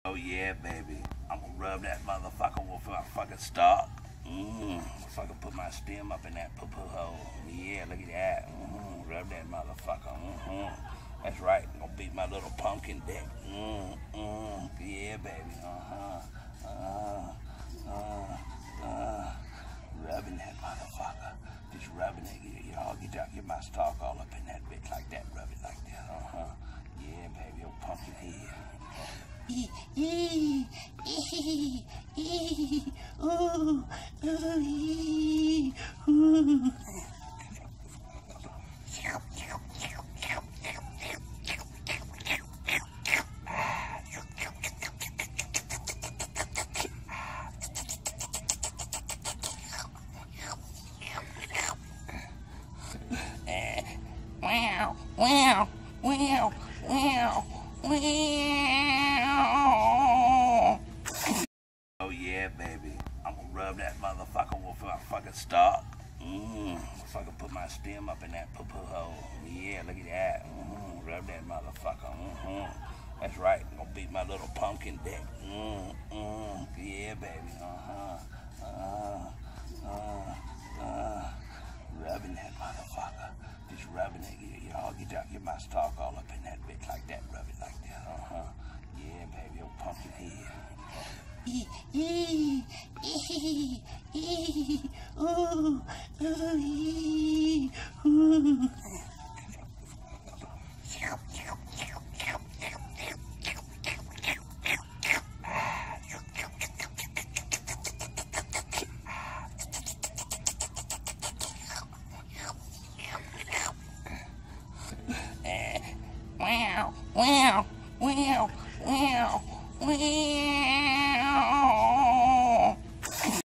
Oh yeah, baby. I'm gonna rub that motherfucker with my fucking stalk. Fucking put my stem up in that poo-poo hole. Yeah, look at that. Rub that motherfucker. That's right. I'm gonna beat my little pumpkin dick. Yeah, baby. Rubbing that motherfucker. Just rubbing it. Get my stalk all up in that bitch like that. Rub it like that. Yeah, baby. Old pumpkin head. Wow, wow, wow, wow, wow. Oh yeah, baby. I'm gonna rub that motherfucker with my fucking stalk. Fucking put my stem up in that poo-poo hole. Yeah, look at that. Rub that motherfucker. That's right. I'm gonna beat my little pumpkin dick. Yeah, baby. Rubbing that motherfucker. Just rubbing it. Get my stalk all up in that bitch like that. Rub it like that. Yeah, baby. Old pumpkin head. Wow, wow, wow, wow, wow.